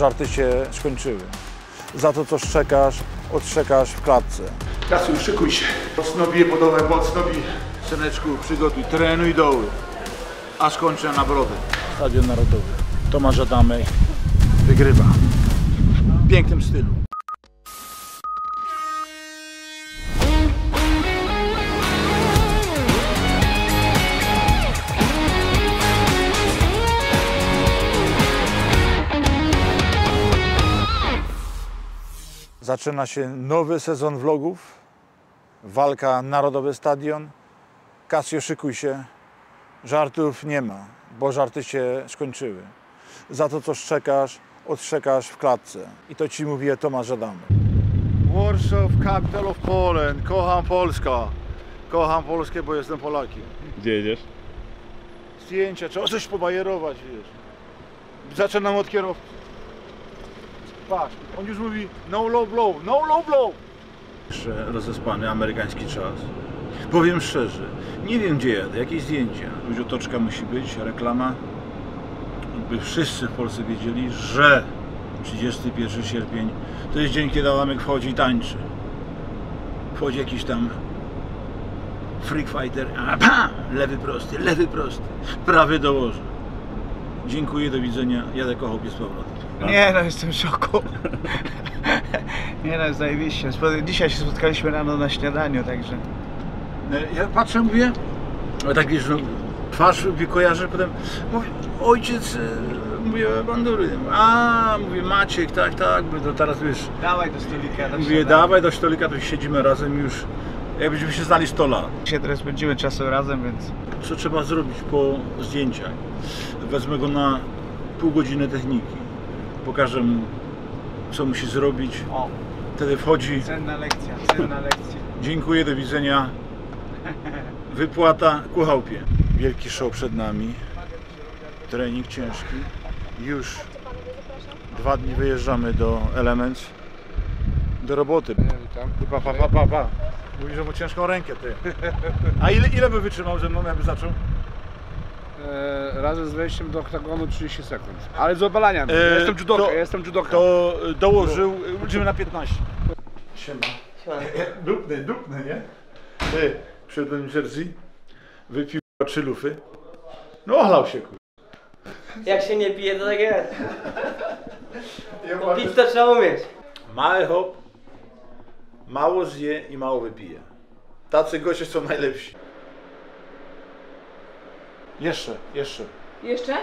żarty się skończyły. Za to, co szczekasz, odszczekasz w klatce. Kasiu, szykuj się. Mocno bije podowę, mocno bije. Syneczku, przygotuj, trenuj doły. Aż kończę na brodę. Stadion Narodowy. Tomasz Adamek wygrywa. W pięknym stylu. Zaczyna się nowy sezon vlogów. Walka Narodowy Stadion. Kasio, szykuj się. Żartów nie ma, bo żarty się skończyły. Za to, co szczekasz, odszczekasz w klatce. I to ci mówi Tomasz Adamek. Warsaw, capital of Poland. Kocham Polskę. Kocham Polskę, bo jestem Polakiem. Gdzie jedziesz? Zdjęcia, trzeba coś pobajerować, wiesz. Zaczynam od kierowcy. Patrz, on już mówi no low blow, no low blow. Rozespany amerykański czas. Powiem szczerze, nie wiem gdzie jadę, jakieś zdjęcia. Już otoczka musi być, reklama. By wszyscy w Polsce wiedzieli, że 31 sierpień to jest dzień, kiedy Adamek wchodzi i tańczy. Wchodzi jakiś tam freak fighter, a pam! Lewy prosty, prawy dołoży. Dziękuję, do widzenia, jadę kochał pies z powrotem. Nie no, jestem w szoku. Nie no, zajebiście. Dzisiaj się spotkaliśmy rano na śniadaniu, także... Ja patrzę, mówię, ale tak wiesz, no, twarz kojarzę, potem mówię, ojciec, mówię, bandury. A, mówię, Maciek, tak, to teraz wiesz... Dawaj do stolika. Mówię, dawaj do stolika, to siedzimy razem już, jakbyśmy się znali 100 lat. Dzisiaj teraz spędzimy czasu razem, więc... Co trzeba zrobić po zdjęciach? Wezmę go na pół godziny techniki. Pokażę mu, co musi zrobić. O, wtedy wchodzi. Cenna lekcja, cenna lekcja. Dziękuję, do widzenia. Wypłata ku chałupie. Wielki show przed nami. Trening ciężki. Już 2 dni wyjeżdżamy do Elements. Do roboty. Pa. Mówi, że ma ciężką rękę, ty. A ile by wytrzymał ze mną, jakby zaczął? Razem z wejściem do oktagonu 30 sekund. Ale z obalania. Ja jestem judoka. To dołożył, idziemy na 15. Siema. Dupny, nie? Ty, przyszedłem w Jersey, wypił 3 lufy. No ochlał się, kur... Jak się nie pije, to tak jest. Pić to trzeba umieć. Mały hop, mało zje i mało wypije. Tacy goście są najlepsi. Jeszcze. Jeszcze?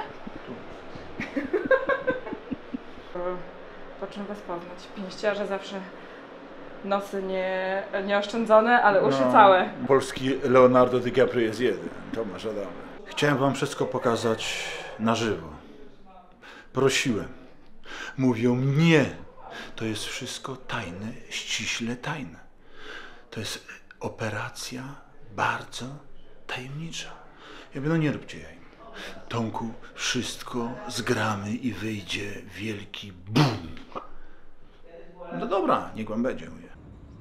Po czym was poznać? Pięściarze zawsze nosy nie oszczędzone, ale uszy całe. Polski Leonardo DiCaprio jest jeden, Tomasz Adamek. Chciałem wam wszystko pokazać na żywo. Prosiłem. Mówią nie. To jest wszystko tajne, ściśle tajne. To jest operacja bardzo tajemnicza. Ja mówię, no nie róbcie jaj. Tomku, wszystko zgramy i wyjdzie wielki BUM. No dobra, niech wam będzie, mówię.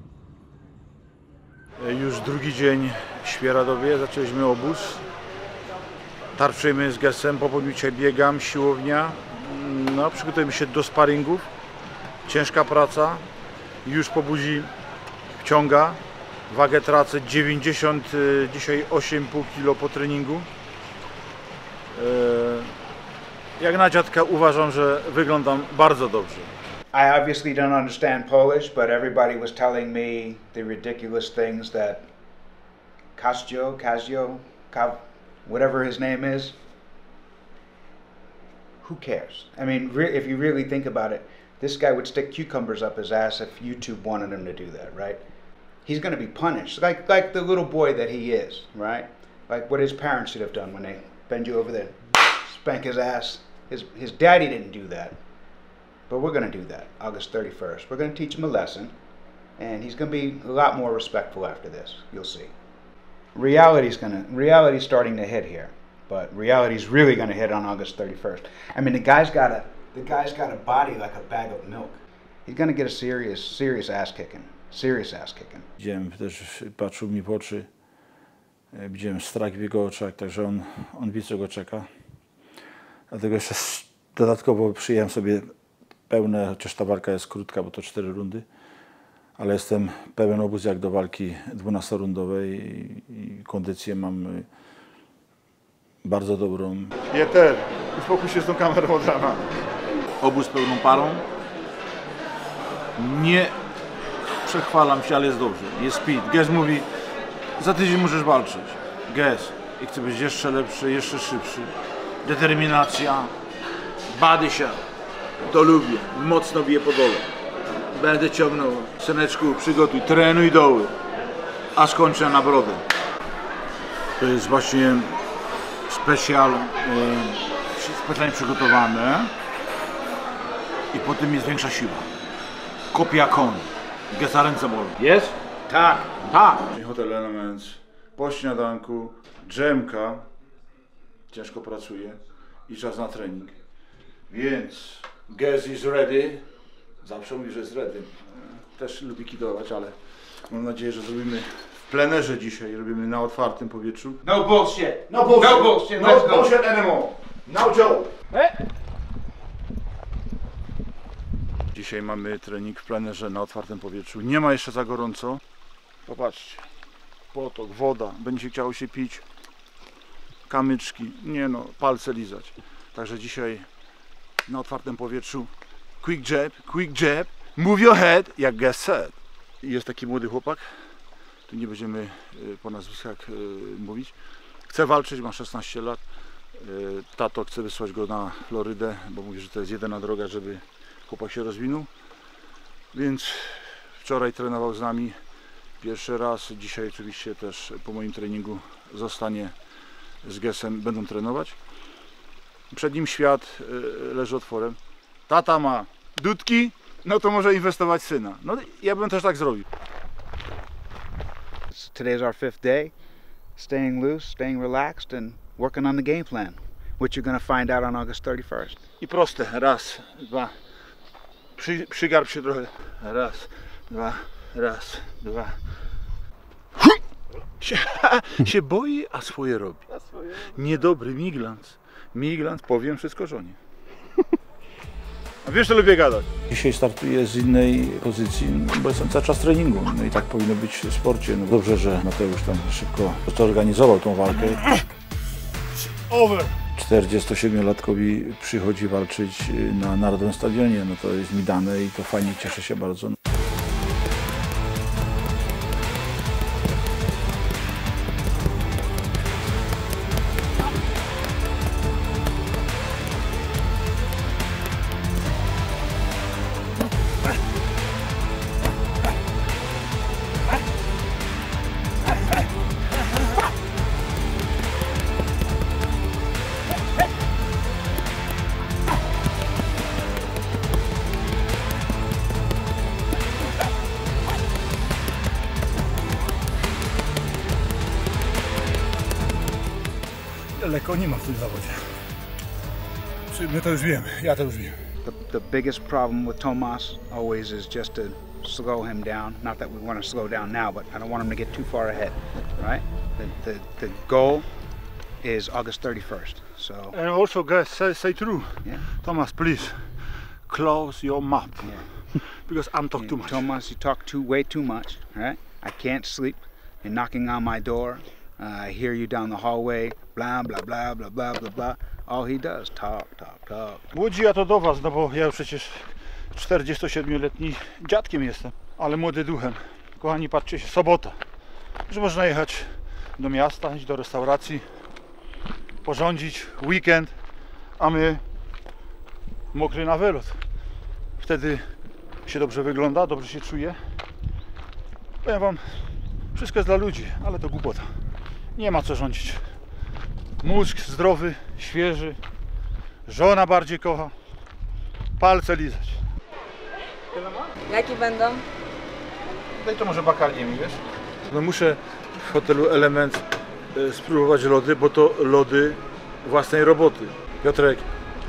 Już drugi dzień w Świeradowie, zaczęliśmy obóz. Tarczymy z gesem, po południu dzisiaj biegam, siłownia. No, przygotujemy się do sparingów. Ciężka praca. Już po buzi wciąga. Wagę tracę 90, dzisiaj 8,5 kg po treningu. Jak na dziadka uważam, że wyglądam bardzo dobrze. I obviously don't understand Polish, but everybody was telling me the ridiculous things that Kazio, whatever his name is. Who cares? I mean, if you really think about it, this guy would stick cucumbers up his ass if YouTube wanted him to do that, right? He's going to be punished, like the little boy that he is, right? Like what his parents should have done when they bend you over there, spank his ass. His daddy didn't do that, but we're going to do that August 31st. We're going to teach him a lesson, and he's going to be a lot more respectful after this. You'll see. Reality's starting to hit here, but reality's really going to hit on August 31st. I mean, the guy's got a body like a bag of milk. He's going to get a serious ass kicking. Serious ass kicking. Widziałem też, patrzył mi w oczy. Widziałem strach w jego oczach, także on wie, co go czeka. Dlatego jeszcze dodatkowo przyjąłem sobie pełne, chociaż ta walka jest krótka, bo to 4 rundy. Ale jestem pełen obóz jak do walki 12-rundowej i kondycję mam bardzo dobrą. Jeter, uspokój się z tą kamerą od rana. Obóz pełną parą. Nie przechwalam się, ale jest dobrze. Jest speed. Gez mówi, za tydzień możesz walczyć. Gez. I chcę być jeszcze lepszy, jeszcze szybszy. Determinacja. Bady się. To lubię. Mocno biję po dole. Będę ciągnął. Syneczku, przygotuj. Trenuj doły. A skończę na brodę. To jest właśnie specjalnie przygotowane. I po tym jest większa siła. Kopia koni. Gesa ręce bolą. Jest? Tak, tak. Hotel Elements. Po śniadanku, dżemka. Ciężko pracuje. I czas na trening. Więc Gez is ready. Zawsze mówi, że jest ready. Też lubi kidować, ale mam nadzieję, że zrobimy w plenerze dzisiaj. Robimy na otwartym powietrzu. No bullshit. No bullshit. No bullshit. No Let's go. bullshit anymore. No joke. Dzisiaj mamy trening w plenerze na otwartym powietrzu. Nie ma jeszcze za gorąco. Popatrzcie. Potok, woda. Będzie chciało się pić. Kamyczki. Nie no, palce lizać. Także dzisiaj na otwartym powietrzu. Quick jab. Move your head, jak Gez said. Jest taki młody chłopak. Tu nie będziemy po nazwiskach mówić. Chce walczyć, ma 16 lat. Tato chce wysłać go na Florydę, bo mówi, że to jest jedyna droga, żeby chłopak się rozwinął. Więc wczoraj trenował z nami pierwszy raz. Dzisiaj oczywiście też po moim treningu zostanie z Gezem, będą trenować. Przed nim świat leży otworem. Tata ma dudki, no to może inwestować w syna. No ja bym też tak zrobił. Today's our 5th day, staying loose, staying relaxed, and working on the game plan, which you're going to find out on August 31st. I proste. Raz, dwa. Przygarb się trochę. Raz, dwa, raz, dwa. Się boi, a swoje robi. Niedobry miglans. Miglans, powiem wszystko żonie. A wiesz, że lubię gadać. Dzisiaj startuję z innej pozycji, bo jestem cały czas treningu. No i tak powinno być w sporcie. No dobrze, że Mateusz tam szybko zorganizował tą walkę. Over. 47-latkowi przychodzi walczyć na Narodowym Stadionie. No to jest mi dane i to fajnie, cieszę się bardzo. Lekko nie ma w tym zawodzie. My to już wiemy, ja to już wiem. The biggest problem with Tomas always is just to slow him down. Not that we want to slow down now, but I don't want him to get too far ahead, right? The goal is August 31st. So. And also, guys, say true. Yeah. Thomas, please close your mouth. Yeah. Because I'm talking too much. Thomas, you talk way too much, right? I can't sleep. You're knocking on my door. I hear you down the hallway. Blah blah blah blah blah blah blah. All he does, talk. Łodzi, ja to do was, no bo ja już przecież 47-letni dziadkiem jestem, ale młody duchem. Kochani, patrzcie się, sobota, że można jechać do miasta, iść do restauracji, porządzić weekend, a my mokry na wylot. Wtedy się dobrze wygląda, dobrze się czuje. Powiem wam, wszystko jest dla ludzi, ale to głupota. Nie ma co rządzić. Mózg zdrowy, świeży, żona bardziej kocha, palce lizać. Jakie będą? Daj to może bakalnie mi, wiesz? No muszę w hotelu Element spróbować lody, bo to lody własnej roboty. Piotrek,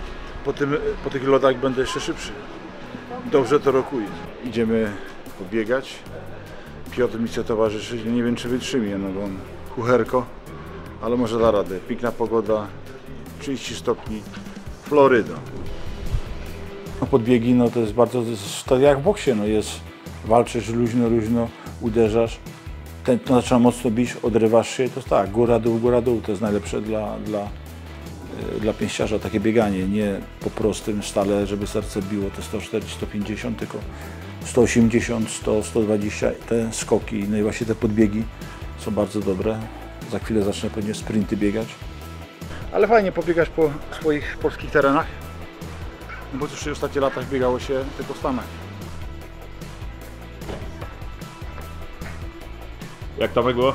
po tych lodach będę jeszcze szybszy. Dobrze to rokuje. Idziemy pobiegać. Piotr mi chce towarzyszyć, nie wiem czy wytrzymie, no bo on kucherko, ale może da radę. Piękna pogoda, 30 stopni, Floryda. No podbiegi, no to jest bardzo, to jak w boksie, no jest, walczysz luźno, uderzasz, tętno zaczyna mocno bić, odrywasz się i to jest tak, góra, dół, to jest najlepsze dla pięściarza takie bieganie, nie po prostym stale, żeby serce biło te 140, 150, tylko 180, 100, 120, te skoki, no i właśnie te podbiegi są bardzo dobre. Za chwilę zacznę pewnie sprinty biegać. Ale fajnie pobiegać po swoich polskich terenach, bo już w ostatnich latach biegało się tylko w Stanach. Jak to było?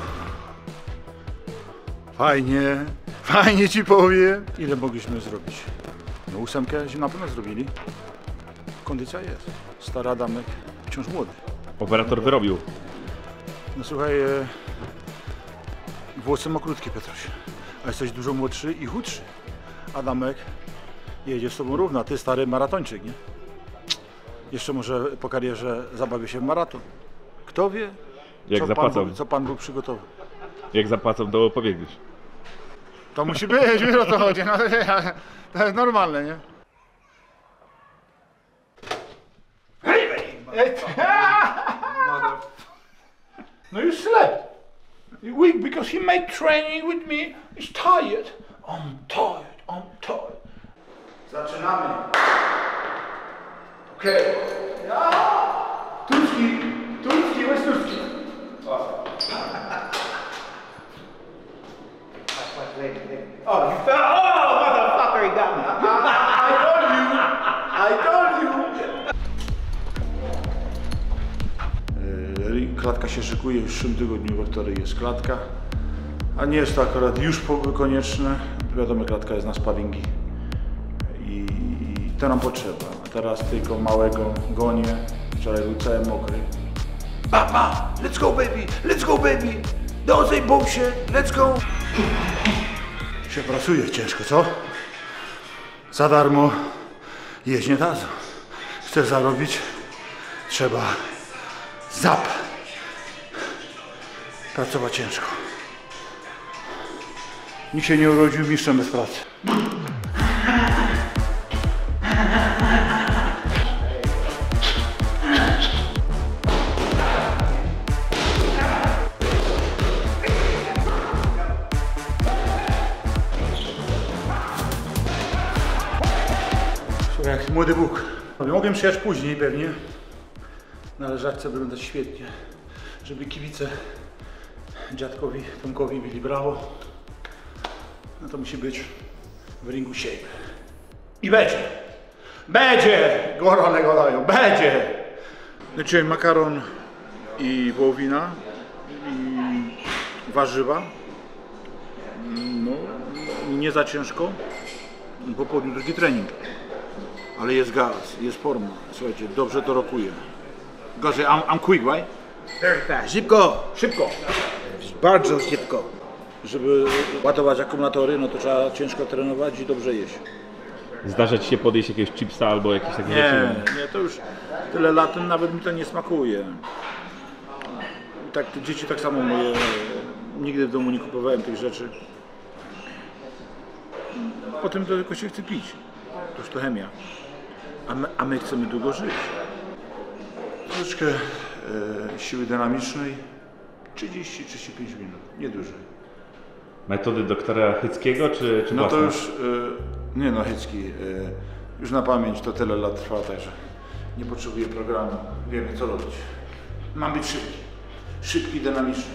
Fajnie ci powiem. Ile mogliśmy zrobić? No 8 na pewno zrobili. Kondycja jest. Stary Adamek, wciąż młody. Operator wyrobił. No słuchaj, włosy ma krótkie, Petruś, a jesteś dużo młodszy i chudszy. Adamek jedzie z tobą równo, a ty stary maratończyk, nie? Jeszcze może po karierze zabawię się w maraton. Kto wie, Jak zapłacą. co Pan był przygotował. Jak zapłacą, to opowiedzieć. To musi być, wiesz o to chodzi, no, to jest normalne, nie? No you slept. You're weak because he made training with me. He's tired. I'm tired. Zaczynamy. Okej. Turski, where's Turski? Oh, you fell. Oh, motherfucker, he got me. I told you. Klatka się szykuje, już w przyszłym tygodniu we wtorek jest klatka. A nie jest to akurat już konieczne. Wiadomo, klatka jest na sparingi. I to nam potrzeba. A teraz tylko małego gonię. Wczoraj był cały mokry. Papa, let's go baby. Don't say bullshit, let's go. Się pracuje ciężko, co? Za darmo jeść nie dadzą. Chcesz zarobić? Trzeba pracować ciężko. Nikt się nie urodził mistrzem bez pracy. Jak młody Bóg. Mogłem przyjechać później pewnie. Na leżaczce wyglądać świetnie. Żeby kibice dziadkowi Tomkowi bili brawo. No to musi być w ringu shape. I będzie! Gorole golają, będzie! Dzisiaj makaron i wołowina i warzywa. No, nie za ciężko. Po południu drugi trening. Ale jest gaz, jest forma. Słuchajcie, dobrze to rokuje. Gorzej, I'm quick, right? Very fast. Szybko. Bardzo szybko. Żeby ładować akumulatory, no to trzeba ciężko trenować i dobrze jeść. Zdarza ci się podejść jakiegoś chipsa albo jakieś takie Nie, to już tyle lat, nawet mi to nie smakuje. Tak, dzieci tak samo moje, nigdy w domu nie kupowałem tych rzeczy. Potem to tylko się chce pić. To już to chemia. A my chcemy długo żyć. Troszeczkę siły dynamicznej, 30-35 minut, nie dłużej. Metody doktora Hyckiego czy No to własne? już, nie no Hycki, już na pamięć to tyle lat trwa, także nie potrzebuję programu, wiemy co robić. Mam być szybki, dynamiczny.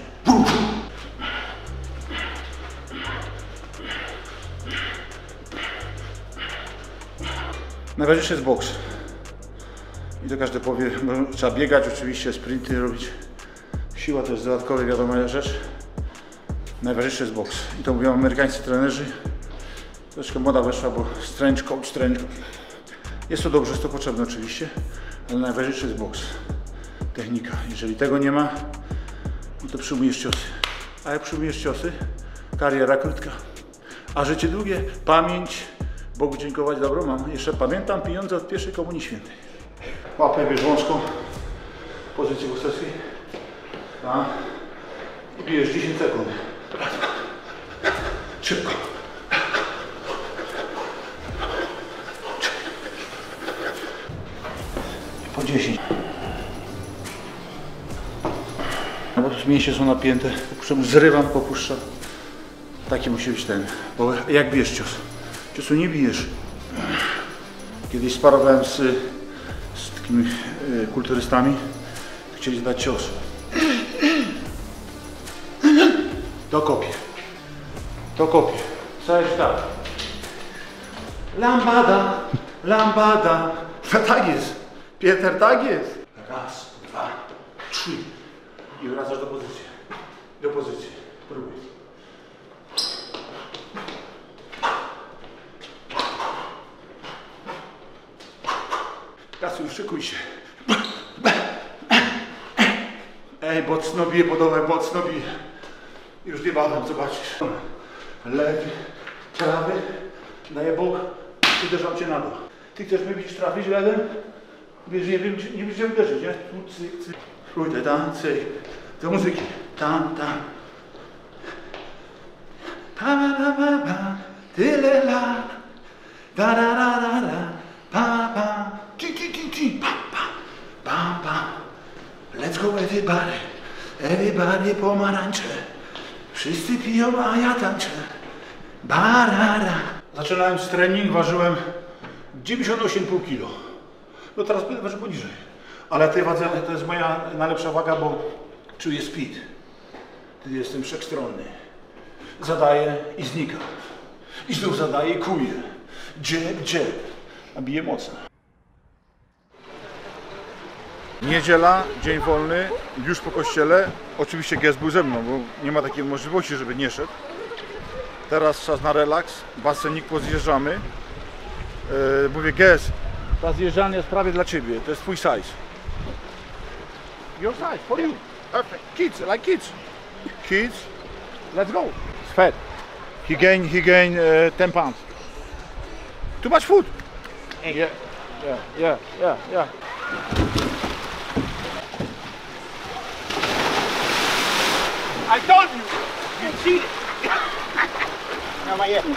Najważniejszy jest boks. I to każdy powie, bo trzeba biegać oczywiście, sprinty robić. Siła to jest dodatkowa, wiadoma rzecz. Najważniejszy jest boks. I to mówią amerykańscy trenerzy. Troszkę moda weszła, bo strength coach. Jest to dobrze, jest to potrzebne oczywiście, ale najważniejszy jest boks. Technika. Jeżeli tego nie ma, no to przyjmujesz ciosy. A jak przyjmujesz ciosy, kariera krótka. A życie długie, pamięć. Bogu dziękować, dobro mam. Jeszcze pamiętam pieniądze od pierwszej Komunii Świętej. Łapę bierz wąską, pozycję bokserskiej. I bijesz 10 sekund. Szybko. 10. No bo mięśnie są napięte, zrywam, popuszczam. Taki musi być ten, bo jak bijesz cios? Ciosu nie bijesz. Kiedyś sparowałem z takimi kulturystami, chcieli dać cios. To kopie. To kopie. Całe tak. Lambada, lambada. Tak jest. Pieter, tak jest. Raz, dwa, trzy. I wracasz do pozycji. Do pozycji. Próbuj. Kasiu, szykuj się. Ej, mocno bije, podobę, mocno bije. Już niebawem zobaczysz. Lewy, prawy, daję bok, uderzam cię na dół. Ty chcesz mnie bić, trafić lewym? Wiesz, nie wiem, nie wiesz, gdzie uderzyć, nie? Tu, cyk, cyk. Pójdę, tam, cyk. Do muzyki. Tam, tam. Pa, pa, pa, pa, tyle lat. Da, da, da, da, da. Pa, pa. Ci, ci, ci, ci. Pa, pa. Pa, pa. Let's go everybody. Everybody pomarańcze. Wszyscy piją, a ja tańczę. Barara. Zaczynałem z trening, ważyłem 98,5 kg. No teraz będę ważył poniżej. Ale tej wadze to jest moja najlepsza waga, bo czuję speed. Wtedy jestem wszechstronny. Zadaję i znika. I znów zadaję i kuję. Gdzie? A bije mocno. Niedziela, dzień wolny, już po kościele. Oczywiście Gez był ze mną, bo nie ma takiej możliwości, żeby nie szedł. Teraz czas na relaks, basenik, pozjeżdżamy. Mówię, Gez, ta zjeżdżalnia jest prawie dla ciebie, to jest twój size. Your size, for you. Perfect. Kids, like kids. Kids, let's go. It's fat. He gained 10 pounds. Too much food. Yeah. I told you, you cheated. No, my ear.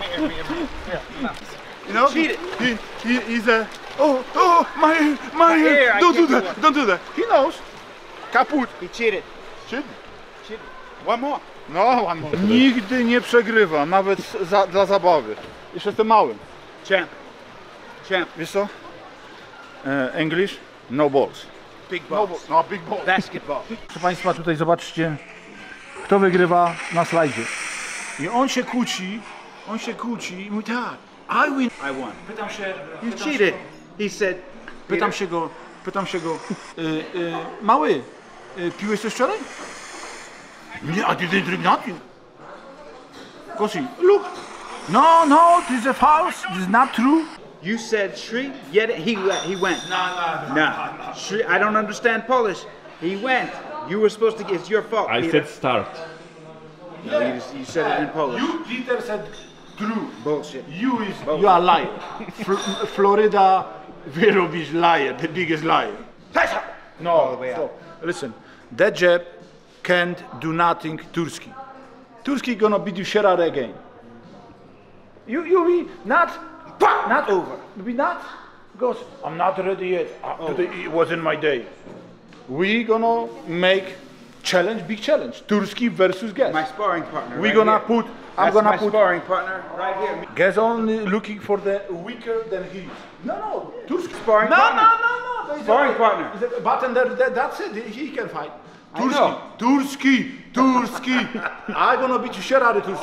You know, cheated. He's a. My ear. Don't do that. He knows. Kaput. He cheated. Cheated. One more. No, one more. Nigdy nie przegrywa, nawet dla zabawy. Jeszcze jestem małym. Champ. Wiesz co? English? No balls. Big balls. No, big balls. Basketball. Proszę Państwa, tutaj zobaczcie, kto wygrywa na slajdzie. I on się kłóci i mówi tak, I win. I won. Pytam się, You cheated. He said. pytam się go, mały, piłeś coś wczoraj? Nie, I didn't drink nothing. Gosi, look. No, this is a false, this is not true. You said Shri. Get it. He went. No. Shri. I don't understand Polish. He went. You were supposed to. It's your fault. I Peter. said start. No, you said it in Polish. You, Peter, said true. Bullshit. You are liar. Florida Vyrobi's liar, the biggest liar. No, the way stop. Listen, that jab can't do nothing Turski. Turski gonna beat you shit out again. You be not over. You be not. Goes, I'm not ready yet. Today it wasn't my day. We gonna make big challenge. Turski versus Gez. My sparring partner. We right gonna here. put. I'm That's gonna my put. sparring partner right here. Gez only looking for the weaker than he is. No. Turski. Sparring partner. No. Sparring partner. But that's it. He can fight. I know. Turski. I'm gonna beat you shit out of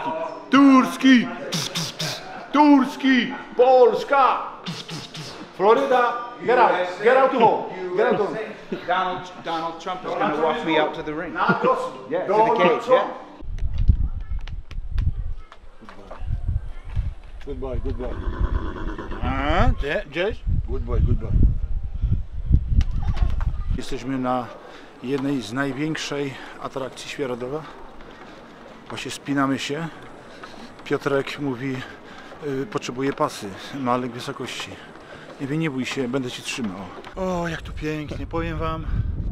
Turski. Polska. Florida. Get out to home. Donald Trump is going to walk me out to the ring. Not Rossi. Yeah, to the cage. Yeah. Goodbye. Gdzieś? Goodbye. Jesteśmy na jednej z największej atrakcji Świeradowa. Właśnie spinamy się. Piotrek mówi, potrzebuje pasy, ma lek wysokości. Nie bój się, będę cię trzymał. O, jak tu pięknie, powiem wam,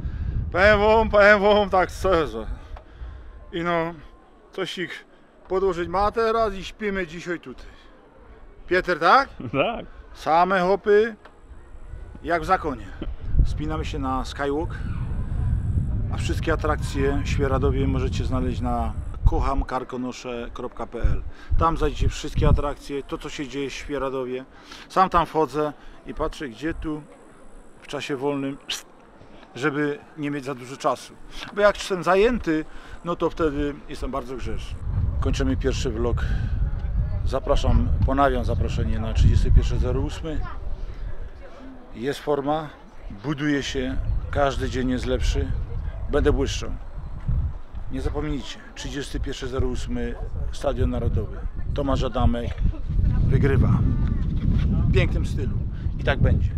tak szczerze. I no, coś ich podłożyć ma teraz i śpimy dzisiaj tutaj. Pieter, tak? Tak. Same hopy, jak w zakonie. Wspinamy się na Skywalk, a wszystkie atrakcje w Świeradowie możecie znaleźć na kochamkarkonosze.pl. Tam znajdziecie wszystkie atrakcje, to co się dzieje w Świeradowie. Sam tam wchodzę i patrzę, gdzie tu w czasie wolnym, żeby nie mieć za dużo czasu. Bo jak jestem zajęty, no to wtedy jestem bardzo grzeszny. Kończymy pierwszy vlog. Ponawiam zaproszenie na 31.08. Jest forma, buduje się, każdy dzień jest lepszy. Będę błyszczał. Nie zapomnijcie, 31.08 Stadion Narodowy. Tomasz Adamek wygrywa. W pięknym stylu. I tak będzie.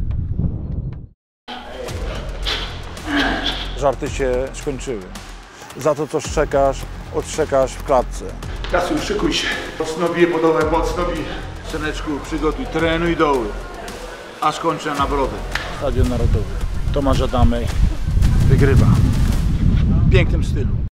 Żarty się skończyły. Za to, co odszczekasz w klatce. Kasiu, szykuj się. Mocno bije podole, mocno bije. Syneczku, przygotuj, trenuj doły. Aż kończę na brodę. Stadion Narodowy. Tomasz Adamek wygrywa. W pięknym stylu.